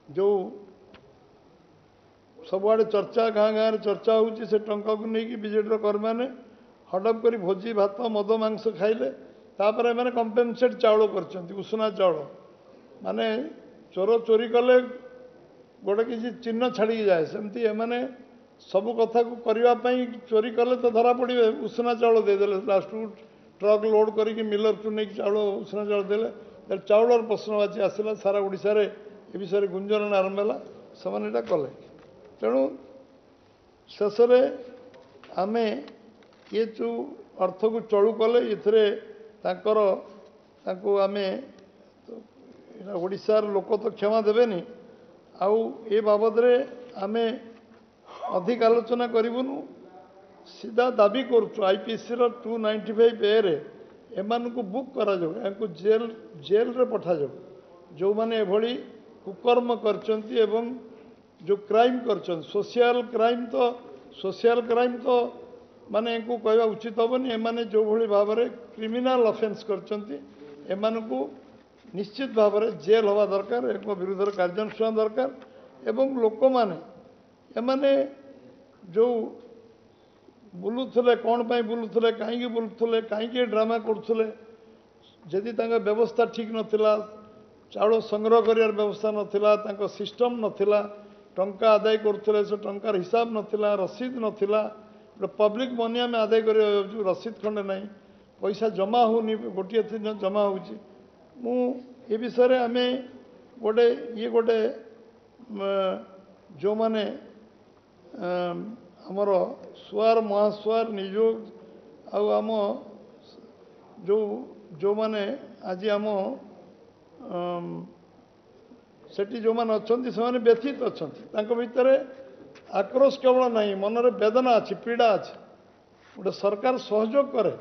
जो सबुआड़े चर्चा गाँ गाँव चर्चा होची से टंका को नहीं बीजेडी कर्मी मैंने हडप कर भोजी भात मद मांस खाइले तापर मैंने कंपेनसेट चाउल कर उषुना चाउल माने चोर चोरी कले गोटे किसी चिन्ह छाड़ी जाए सेमती एमाने सबू कथा को करने चोरी कले तो धरा पड़े उषुना चाउल देदेले लास्ट ट्रक लोड करके मिलर टू नहीं चाउल उषुना चाउल देले चाउलर प्रश्नवाची आसला सारा ओडिशा रे ए विषय गुंजन आरंभ है से कले तेणु शेष आम ये जो अर्थ को चलू कले ये आम ओडिशार लोक तो क्षमा देवेनि आउ ए बाबद आम अधिक आलोचना करूँ सीधा दाबी करुचु आईपीसी 295 ए रे एमानकु बुक करा जाऊ या जेल रे पठा जाऊ जो माने एभली कुकर्म करचंती एवं जो क्राइम करचंती सोशल क्राइम तो माने को कहवा उचित हेनी एमाने जो भली भाव में क्रिमिनाल ऑफेंस करचंती एमानकु निश्चित भाव में जेल हवा दरकार एक विरुद्ध कार्यानुष्ठान दरकार एवं लोक माने एमाने जो बुलुले कौन पाई बुलुले कहीं बुलुले कहीं ड्रामा करुले जदि व्यवस्था ठीक नथिला चाउल संग्रह कर व्यवस्था नथिला सिस्टम नथिला टंका आदाय करुले से टंकार हिसाब नथिला रसीद नथिला पब्लिक मनी आम आदाय कर रसीद खंडे ना पैसा जमा होनी गोटे दिन जमा हो विषय आम गोटे ये गोटे जो माने आमर सुआर महासुआर निजोग आम जो जो माने आज आम सेठी जो माने अच्छी से व्यथित अच्छा भितर आक्रोश केवल नहीं मनरे वेदना अच्छी पीड़ा अच्छी गोटे सरकार सहयोग करे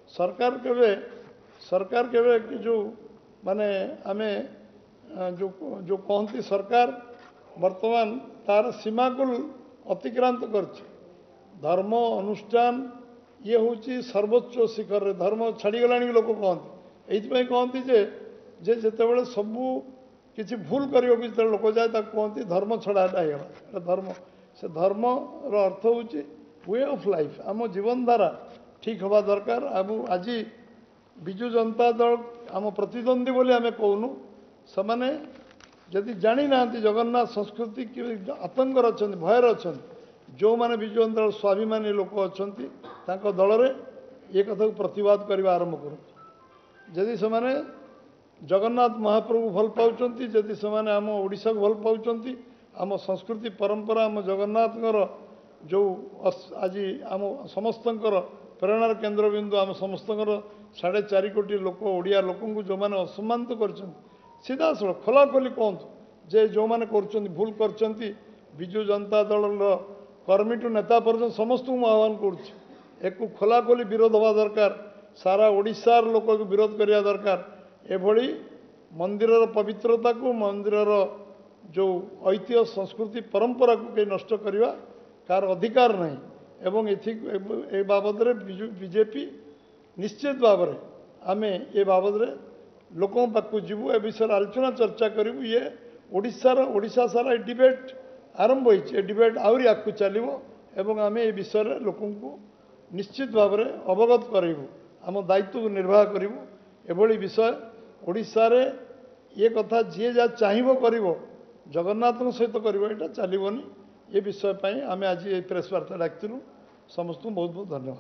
सरकार केवे जो माने आमे जो कहती सरकार वर्तमान तार सीमा को अतिक्रांत कर धर्म अनुष्ठान ये हूँ सर्वोच्च शिखर धर्म छाड़गला लोक कहते ये कहती जे जिते सबू किसी भूल करने को लोक जाए कहती धर्म छड़ाटा होगा धर्म से धर्म अर्थ हूँ वे ऑफ लाइफ आम जीवन धारा ठीक हवा दरकार आज विजु जनता दल आम प्रतिद्वंदी बोली आम कहूनु से जदि जानी ना जगन्नाथ संस्कृति कि आतंकर अच्छा भयर अच्छा जो माने विजु जनता दल स्वाभिमानी लोक अच्छा दल में ये कथा को प्रतिवाद करने आरंभ करुँच से जगन्नाथ महाप्रभु भल पाँच जदि से आम ओडिशा को भल पाँच आम संस्कृति परंपरा आम जगन्नाथ जो आज आम समस्त प्रेरणार केन्द्रबिंदु आम समस्त 4.5 कोटी लोक ओडिया लोक जो मैंने असम्मानित कर सीधा सड़क खोलाखोली कहतु जे जो मैंने भूल कर विजु जनता दल कर्मी टू नेता पर्यटन समस्त को आह्वान करुच्ची एक खोलाखोली विरोध हवा दरकार सारा ओडिशार लोक को विरोध करने दरकार एभली मंदिर पवित्रता को मंदिर जो ऐतिह्य संस्कृति परंपरा को कहीं नष्ट करवा कार अधिकार नहीं एवं ए बाबद बीजेपी निश्चित भाव में आम ए बाबद लोकों पाक जीवु ए विषय आलोचना चर्चा करूँ ये ओडिशा सारा डिबेट आरंभ होती डिबेट आहरी आगू चलो एवं आम ए विषय लोकों को निश्चित भाव में अवगत करूँ आम दायित्व को निर्वाह करूँ एभली विषय ओडिशा रे ये कथा जी जहाँ चाहिए कर जगन्नाथ सहित कर चलनी ये विषय आम आज ये प्रेस वार्ता डाकिलु समस्त बहुत बहुत धन्यवाद।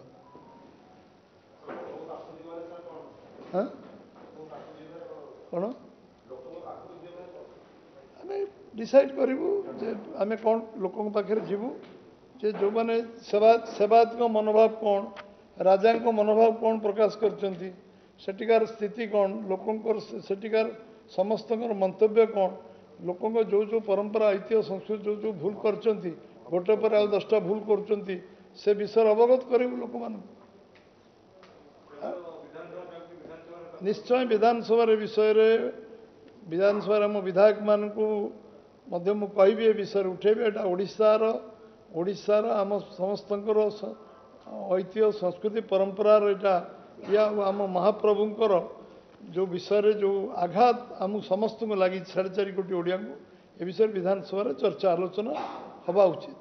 हाँ कौन आम डिसाइड करूँ आम कौन लोक पाखे जीवु जे जो मैंने सेवायत मनोभाव कौन राजा मनोभाव कौन प्रकाश करचंती सेठिकार स्थिति कौन लोकंर सेठिकार समस्त मंतव्य कौन लोकों जो जो परंपरा ऐतिह्य संस्कृति जो जो भूल करचंती गोटे पर आउ 10टा भूल करचंती से विषय अवगत करूँ लोक मान निश्चय विधानसभा विषय विधानसभा आम विधायक मान कहि विषय उठेबी एटा ओडिशार आम समस्त ऐतिह्य संस्कृति परंपरार एटा या आम महाप्रभुंकर जो विषय जो आघात आम समस्त को लगी 4.5 कोटी ओडिया को ए विषय विधानसभा चर्चा आलोचना हवा उचित।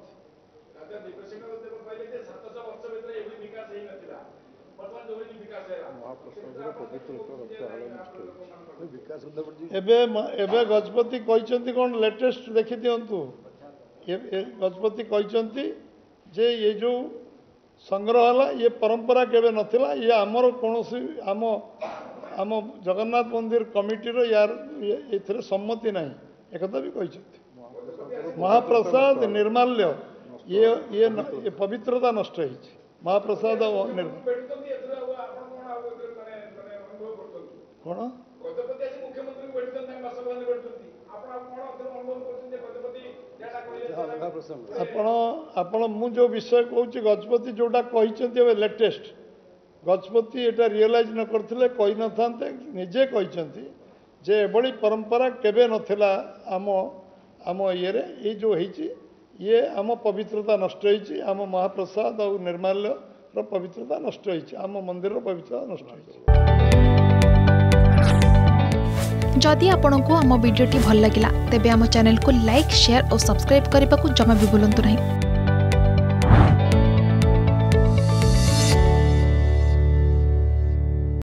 एबे गजपति कहते कौन लेटेस्ट देखी दिंतु गजपति कहते जे ये जो संग्रह है ये परंपरा केबे नथिला ये आमर कौन आम आम जगन्नाथ मंदिर कमिटीर यार ये सम्मति ना एक भी कहते महाप्रसाद निर्माल्य ये पवित्रता नष्ट है महाप्रसाद कौन आपण मु जो विषय कहूँ गजपति जोटा कहते लेटेस्ट गजपति एटा रियलाइज न करथिले कहि न थांते निजे कहते जे एभली परंपरा केबे नथिला आम आम ये रे ये जो होईची ये आम पवित्रता नष्ट होईची आम महाप्रसाद और निर्माल्य पवित्रता नष्ट होईची आम मंदिर पवित्रता नष्ट होईची। जदि आपंक आम भिडी भल लगा तेब आम चैनल को लाइक शेयर और सब्सक्राइब करने को जमा भी भूलु नहीं।